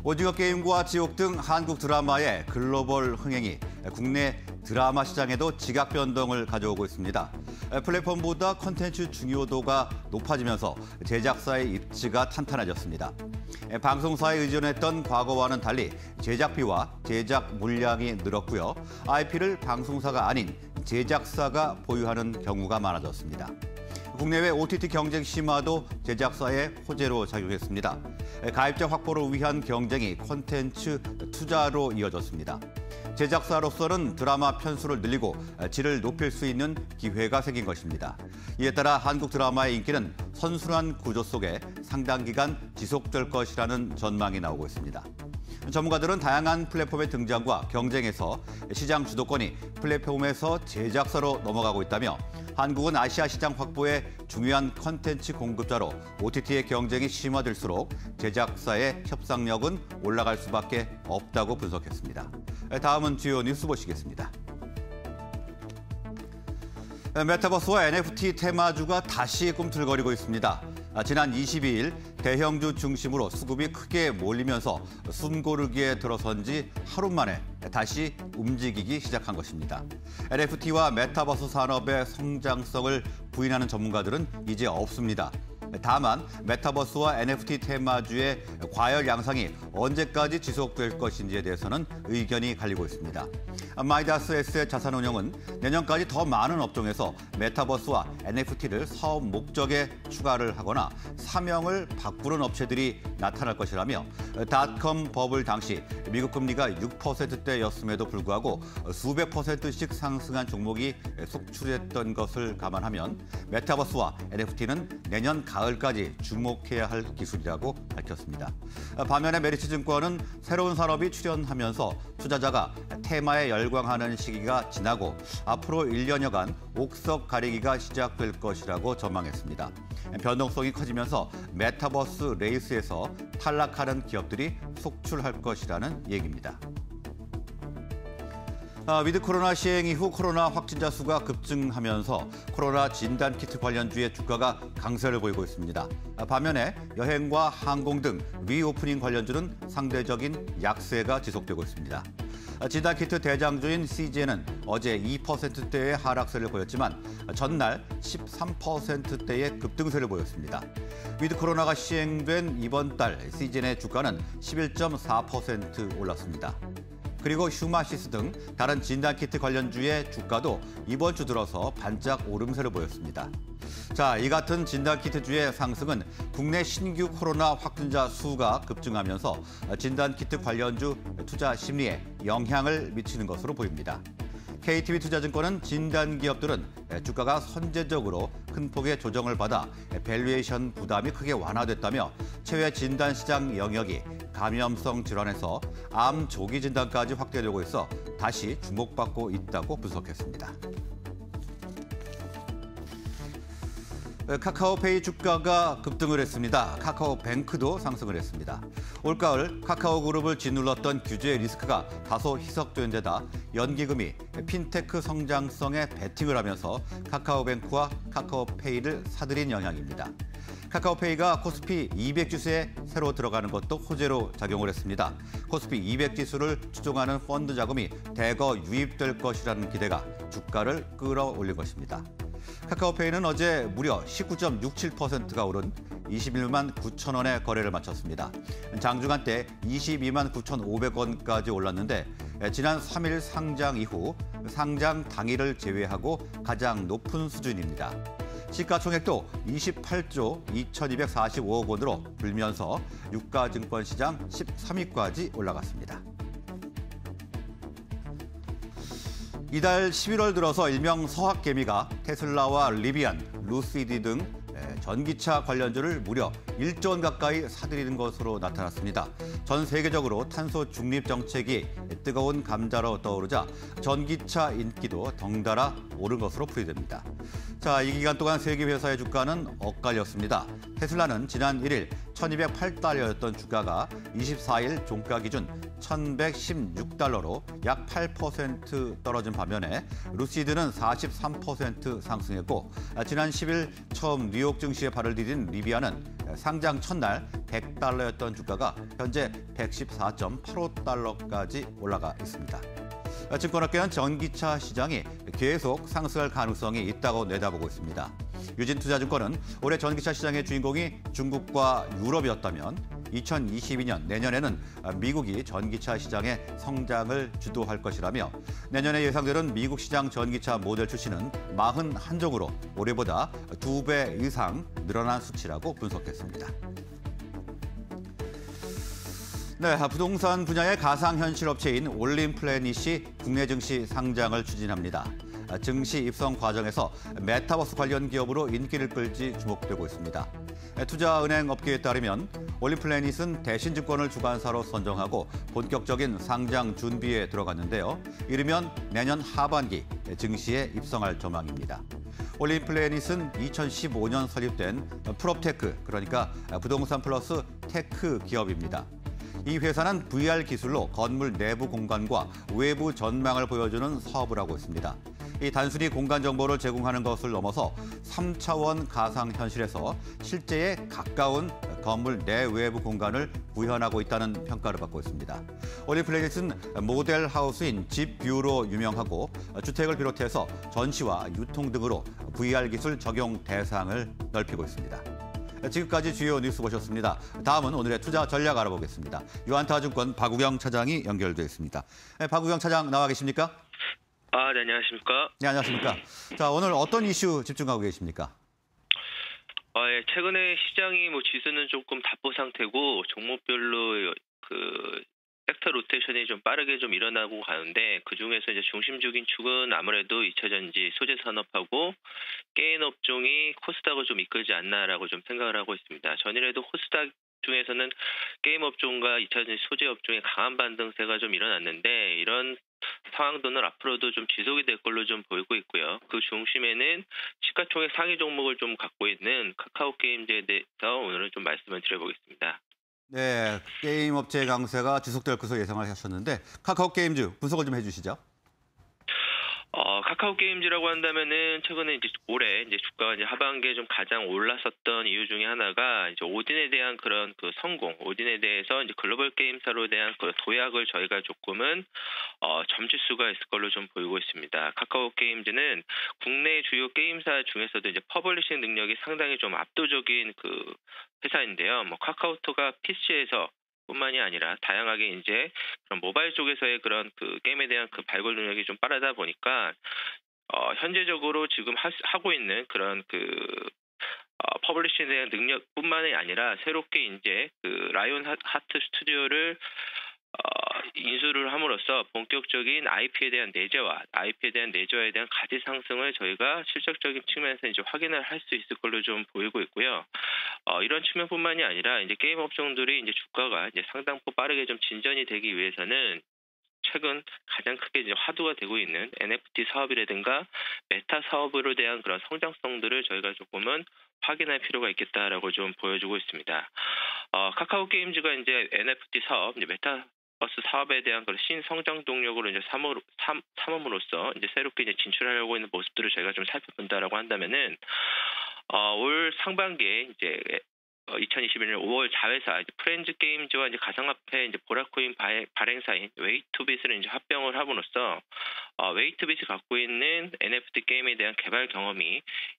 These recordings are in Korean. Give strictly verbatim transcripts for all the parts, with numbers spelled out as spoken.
오징어 게임과 지옥 등 한국 드라마의 글로벌 흥행이 국내 드라마 시장에도 지각 변동을 가져오고 있습니다. 플랫폼보다 콘텐츠 중요도가 높아지면서 제작사의 입지가 탄탄해졌습니다. 방송사에 의존했던 과거와는 달리 제작비와 제작 물량이 늘었고요. 아이피를 방송사가 아닌 제작사가 보유하는 경우가 많아졌습니다. 국내외 오티티 경쟁 심화도 제작사의 호재로 작용했습니다. 가입자 확보를 위한 경쟁이 콘텐츠 투자로 이어졌습니다. 제작사로서는 드라마 편수를 늘리고 질을 높일 수 있는 기회가 생긴 것입니다. 이에 따라 한국 드라마의 인기는 선순환 구조 속에 상당 기간 지속될 것이라는 전망이 나오고 있습니다. 전문가들은 다양한 플랫폼의 등장과 경쟁에서 시장 주도권이 플랫폼에서 제작사로 넘어가고 있다며 한국은 아시아 시장 확보에 중요한 콘텐츠 공급자로 오티티의 경쟁이 심화될수록 제작사의 협상력은 올라갈 수밖에 없다고 분석했습니다. 다음은 주요 뉴스 보시겠습니다. 메타버스와 엔에프티 테마주가 다시 꿈틀거리고 있습니다. 지난 이십이 일 대형주 중심으로 수급이 크게 몰리면서 숨고르기에 들어선 지 하루 만에 다시 움직이기 시작한 것입니다. 엔에프티와 메타버스 산업의 성장성을 부인하는 전문가들은 이제 없습니다. 다만 메타버스와 엔에프티 테마주의 과열 양상이 언제까지 지속될 것인지에 대해서는 의견이 갈리고 있습니다. 마이다스의 자산운용은 내년까지 더 많은 업종에서 메타버스와 엔에프티를 사업 목적에 추가를 하거나 사명을 바꾸는 업체들이 나타날 것이라며 닷컴 버블 당시 미국 금리가 육 퍼센트대였음에도 불구하고 수백 퍼센트씩 상승한 종목이 속출했던 것을 감안하면 메타버스와 엔에프티는 내년 가을까지 주목해야 할 기술이라고 밝혔습니다. 반면에 메리츠증권은 새로운 산업이 출현하면서 투자자가 테마에 열광하는 시기가 지나고 앞으로 일 년여간 옥석 가리기가 시작될 것이라고 전망했습니다. 변동성이 커지면서 메타버스 레이스에서 탈락하는 기업들이 속출할 것이라는 얘기입니다. 위드 코로나 시행 이후 코로나 확진자 수가 급증하면서 코로나 진단키트 관련주의 주가가 강세를 보이고 있습니다. 반면에 여행과 항공 등 리오프닝 관련주는 상대적인 약세가 지속되고 있습니다. 진단키트 대장주인 씨지엔은 어제 이 퍼센트대의 하락세를 보였지만 전날 십삼 퍼센트대의 급등세를 보였습니다. 위드 코로나가 시행된 이번 달 씨지엔의 주가는 십일 점 사 퍼센트 올랐습니다. 그리고 휴마시스 등 다른 진단키트 관련주의 주가도 이번 주 들어서 반짝 오름세를 보였습니다. 자, 이 같은 진단키트주의 상승은 국내 신규 코로나 확진자 수가 급증하면서 진단키트 관련주 투자 심리에 영향을 미치는 것으로 보입니다. 케이티비투자증권은 진단기업들은 주가가 선제적으로 큰 폭의 조정을 받아 밸류에이션 부담이 크게 완화됐다며 체외 진단시장 영역이 감염성 질환에서 암 조기 진단까지 확대되고 있어 다시 주목받고 있다고 분석했습니다. 카카오페이 주가가 급등을 했습니다. 카카오뱅크도 상승을 했습니다. 올가을 카카오그룹을 짓눌렀던 규제 리스크가 다소 희석된 데다 연기금이 핀테크 성장성에 베팅을 하면서 카카오뱅크와 카카오페이를 사들인 영향입니다. 카카오페이가 코스피 이백 지수에 새로 들어가는 것도 호재로 작용을 했습니다. 코스피 이백 지수를 추종하는 펀드 자금이 대거 유입될 것이라는 기대가 주가를 끌어올린 것입니다. 카카오페이는 어제 무려 십구 점 육칠 퍼센트가 오른 이십일만 구천 원에 거래를 마쳤습니다. 장중한 때 이십이만 구천오백 원까지 올랐는데 지난 삼 일 상장 이후 상장 당일을 제외하고 가장 높은 수준입니다. 시가총액도 이십팔조 이천이백사십오억 원으로 불면서 유가증권 시장 십삼 위까지 올라갔습니다. 이달 십일월 들어서 일명 서학개미가 테슬라와 리비안, 루시디 등 전기차 관련주를 무려 일조 원 가까이 사들이는 것으로 나타났습니다. 전 세계적으로 탄소 중립 정책이 뜨거운 감자로 떠오르자 전기차 인기도 덩달아 오른 것으로 풀이됩니다. 자, 이 기간 동안 세계 회사의 주가는 엇갈렸습니다. 테슬라는 지난 일 일 천이백팔 달러였던 주가가 이십사 일 종가 기준 천백십육 달러로 약 팔 퍼센트 떨어진 반면에 루시드는 사십삼 퍼센트 상승했고, 지난 십 일 처음 뉴욕 증시에 발을 디딘 리비아는 상장 첫날 백 달러였던 주가가 현재 백십사 점 팔오 달러까지 올라가 있습니다. 증권업계는 전기차 시장이 계속 상승할 가능성이 있다고 내다보고 있습니다. 유진투자증권은 올해 전기차 시장의 주인공이 중국과 유럽이었다면 이천이십이 년 내년에는 미국이 전기차 시장의 성장을 주도할 것이라며, 내년에 예상되는 미국 시장 전기차 모델 출시는 사십일 종으로 올해보다 두 배 이상 늘어난 수치라고 분석했습니다. 네, 부동산 분야의 가상현실 업체인 올림플래닛이 국내 증시 상장을 추진합니다. 증시 입성 과정에서 메타버스 관련 기업으로 인기를 끌지 주목되고 있습니다. 투자은행 업계에 따르면 올림플래닛은 대신증권을 주관사로 선정하고 본격적인 상장 준비에 들어갔는데요. 이르면 내년 하반기 증시에 입성할 전망입니다. 올림플래닛은 이천십오 년 설립된 프롭테크, 그러니까 부동산 플러스 테크 기업입니다. 이 회사는 브이알 기술로 건물 내부 공간과 외부 전망을 보여주는 사업을 하고 있습니다. 이 단순히 공간 정보를 제공하는 것을 넘어서 삼 차원 가상현실에서 실제에 가까운 건물 내외부 공간을 구현하고 있다는 평가를 받고 있습니다. 올림플래닛은 모델 하우스인 집뷰로 유명하고, 주택을 비롯해서 전시와 유통 등으로 브이알 기술 적용 대상을 넓히고 있습니다. 지금까지 주요 뉴스 보셨습니다. 다음은 오늘의 투자 전략 알아보겠습니다. 유한타증권 박우경 차장이 연결돼 있습니다. 네, 박우경 차장 나와 계십니까? 아, 네, 안녕하십니까? 네, 안녕하십니까? 자, 오늘 어떤 이슈 집중하고 계십니까? 아, 예, 최근에 시장이 뭐 지수는 조금 답보 상태고 종목별로 그 섹터 로테이션이 좀 빠르게 좀 일어나고 가는데, 그 중에서 이제 중심적인 축은 아무래도 이차전지, 소재 산업하고 게임 업종이 코스닥을 좀 이끌지 않나라고 좀 생각을 하고 있습니다. 전일에도 코스닥 중에서는 게임 업종과 이차전지, 소재 업종의 강한 반등세가 좀 일어났는데, 이런 상황들은 앞으로도 좀 지속이 될 걸로 좀 보이고 있고요. 그 중심에는 시가총액 상위 종목을 좀 갖고 있는 카카오게임즈에 대해서 오늘은 좀 말씀을 드려보겠습니다. 네, 게임 업체의 강세가 지속될 것으로 예상을 하셨는데, 카카오게임즈 분석을 좀 해주시죠. 어, 카카오게임즈라고 한다면은 최근에 이제 올해 이제 주가가 이제 하반기에 좀 가장 올랐었던 이유 중에 하나가 이제 오딘에 대한 그런 그 성공, 오딘에 대해서 이제 글로벌 게임사로 대한 그 도약을 저희가 조금은 어, 점칠 수가 있을 걸로 좀 보이고 있습니다. 카카오게임즈는 국내 주요 게임사 중에서도 이제 퍼블리싱 능력이 상당히 좀 압도적인 그 회사인데요. 뭐 카카오톡가 피씨에서 뿐만이 아니라 다양하게 이제 그런 모바일 쪽에서의 그런 그 게임에 대한 그 발굴 능력이 좀 빠르다 보니까 어, 현재적으로 지금 하, 하고 있는 그런 그 어, 퍼블리싱에 대한 능력뿐만이 아니라 새롭게 이제 그 라이온 하트 스튜디오를 어, 인수를 함으로써 본격적인 아이피에 대한 내재화, 아이피에 대한 내재화에 대한 가치 상승을 저희가 실적적인 측면에서 이제 확인을 할 수 있을 걸로 좀 보이고 있고요. 어, 이런 측면뿐만이 아니라 이제 게임 업종들이 이제 주가가 이제 상당폭 빠르게 좀 진전이 되기 위해서는 최근 가장 크게 이제 화두가 되고 있는 엔에프티 사업이라든가 메타 사업으로 대한 그런 성장성들을 저희가 조금은 확인할 필요가 있겠다라고 좀 보여주고 있습니다. 어, 카카오 게임즈가 이제 엔에프티 사업, 이제 메타 버스 사업에 대한 그런 신성장 동력으로 이제 삼, 삼음으로써 이제 새롭게 이제 진출하려고 있는 모습들을 저희가 좀 살펴본다라고 한다면은 어, 올 상반기에 이제 어, 이천이십일 년 오월 자회사 이제 프렌즈 게임즈와 이제 가상화폐 이제 보라코인 발행사인 웨이투빗을 이제 합병을 함으로써 어, 웨이투빗이 갖고 있는 엔에프티 게임에 대한 개발 경험이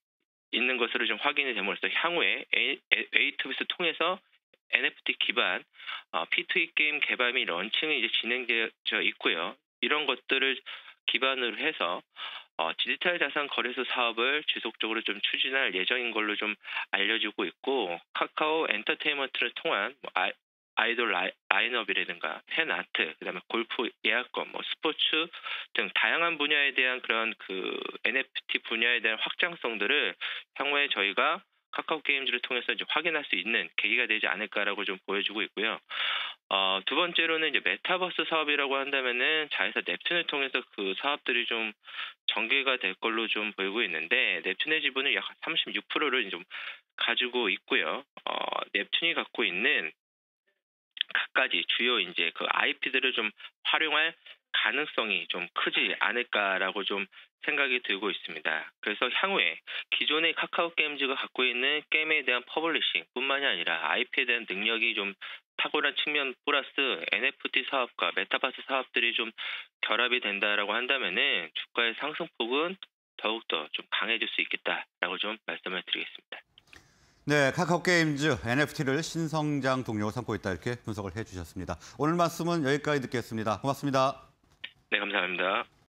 있는 것으로 좀 확인이 됨으로써 향후에 웨이투빗을 통해서 엔에프티 기반 어, 피투이 게임 개발 및 런칭이 이제 진행되어 있고요. 이런 것들을 기반으로 해서 어, 디지털 자산 거래소 사업을 지속적으로 좀 추진할 예정인 걸로 좀 알려지고 있고, 카카오 엔터테인먼트를 통한 뭐 아, 아이돌 라이, 라인업이라든가 팬아트, 그다음에 골프 예약권, 뭐 스포츠 등 다양한 분야에 대한 그런 그 엔에프티 분야에 대한 확장성들을 향후에 저희가 카카오 게임즈를 통해서 이제 확인할 수 있는 계기가 되지 않을까라고 좀 보여주고 있고요. 어, 두 번째로는 이제 메타버스 사업이라고 한다면은 자회사 넵튠을 통해서 그 사업들이 좀 전개가 될 걸로 좀 보이고 있는데 넵튠의 지분을 약 삼십육 퍼센트를 좀 가지고 있고요. 어, 넵튠이 갖고 있는 갖가지 주요 이제 그 아이피들을 좀 활용할 가능성이 좀 크지 않을까라고 좀 생각이 들고 있습니다. 그래서 향후에 기존의 카카오 게임즈가 갖고 있는 게임에 대한 퍼블리싱뿐만이 아니라 아이피에 대한 능력이 좀 탁월한 측면 플러스 엔에프티 사업과 메타버스 사업들이 좀 결합이 된다라고 한다면은 주가의 상승폭은 더욱더 좀 강해질 수 있겠다라고 좀 말씀을 드리겠습니다. 네, 카카오 게임즈 엔에프티를 신성장 동력으로 삼고 있다 이렇게 분석을 해주셨습니다. 오늘 말씀은 여기까지 듣겠습니다. 고맙습니다. 네, 감사합니다.